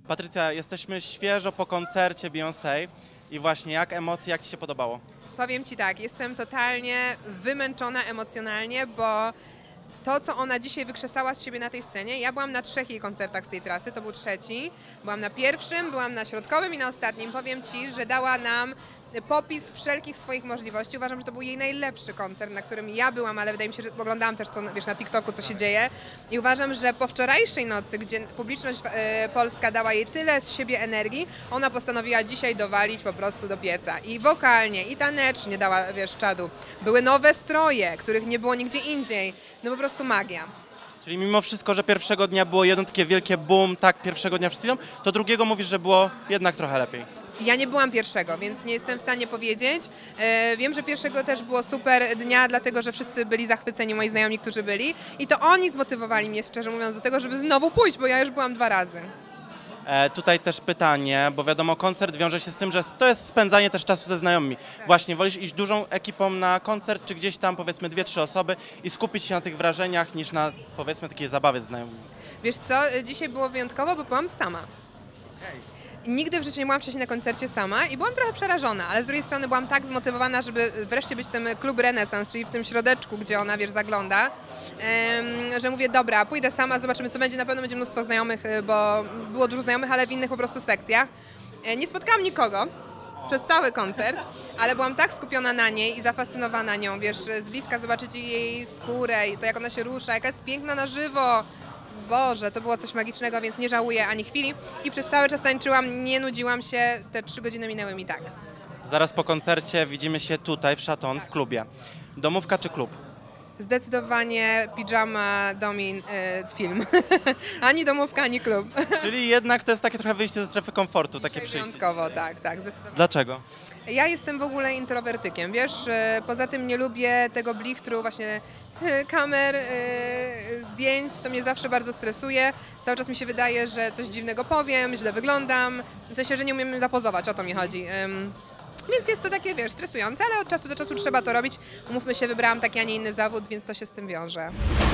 Patrycja, jesteśmy świeżo po koncercie Beyoncé i właśnie jak emocje, jak Ci się podobało? Powiem Ci tak, jestem totalnie wymęczona emocjonalnie, bo to, co ona dzisiaj wykrzesała z siebie na tej scenie, ja byłam na 3 jej koncertach z tej trasy, to był 3. Byłam na pierwszym, byłam na środkowym i na ostatnim. Powiem Ci, że dała nam popis wszelkich swoich możliwości. Uważam, że to był jej najlepszy koncert, na którym ja byłam, ale wydaje mi się, że oglądałam też na TikToku, co się dzieje. I uważam, że po wczorajszej nocy, gdzie publiczność polska dała jej tyle z siebie energii, ona postanowiła dzisiaj dowalić po prostu do pieca. I wokalnie, i tanecznie dała, czadu. Były nowe stroje, których nie było nigdzie indziej. No po prostu magia. Czyli mimo wszystko, że pierwszego dnia było jedno takie wielkie boom, tak, pierwszego dnia wszyscy idą, to drugiego mówisz, że było jednak trochę lepiej. Ja nie byłam pierwszego, więc nie jestem w stanie powiedzieć. Wiem, że pierwszego też było super dnia, dlatego że wszyscy byli zachwyceni, moi znajomi, którzy byli. I to oni zmotywowali mnie, szczerze mówiąc, do tego, żeby znowu pójść, bo ja już byłam 2 razy. Tutaj też pytanie, bo wiadomo, koncert wiąże się z tym, że to jest spędzanie też czasu ze znajomymi. Tak. Właśnie, wolisz iść dużą ekipą na koncert, czy gdzieś tam powiedzmy 2-3 osoby i skupić się na tych wrażeniach, niż na powiedzmy takiej zabawie z znajomymi? Wiesz co, dzisiaj było wyjątkowo, bo byłam sama. Nigdy w życiu nie byłam wcześniej na koncercie sama i byłam trochę przerażona, ale z drugiej strony byłam tak zmotywowana, żeby wreszcie być w tym klub Renesans, czyli w tym środeczku, gdzie ona, zagląda, że mówię, dobra, pójdę sama, zobaczymy, co będzie. Na pewno będzie mnóstwo znajomych, bo było dużo znajomych, ale w innych po prostu sekcjach. Nie spotkałam nikogo przez cały koncert, ale byłam tak skupiona na niej i zafascynowana nią, z bliska zobaczyć jej skórę i to, jak ona się rusza, jaka jest piękna na żywo. Boże, to było coś magicznego, więc nie żałuję ani chwili i przez cały czas tańczyłam, nie nudziłam się, te 3 godziny minęły mi tak. Zaraz po koncercie widzimy się tutaj w Chaton, w klubie. Domówka czy klub? Zdecydowanie pijama domin film. Ani domówka, ani klub. Czyli jednak to jest takie trochę wyjście ze strefy komfortu, takie Dzisiaj przyjście. wyjątkowo, tak, zdecydowanie. Dlaczego? Ja jestem w ogóle introwertykiem, poza tym nie lubię tego blichtru właśnie kamer, zdjęć, to mnie zawsze bardzo stresuje. Cały czas mi się wydaje, że coś dziwnego powiem, źle wyglądam, w sensie, że nie umiem zapozować, o to mi chodzi. Więc jest to takie, stresujące, ale od czasu do czasu trzeba to robić. Umówmy się, wybrałam taki, a nie inny zawód, więc to się z tym wiąże.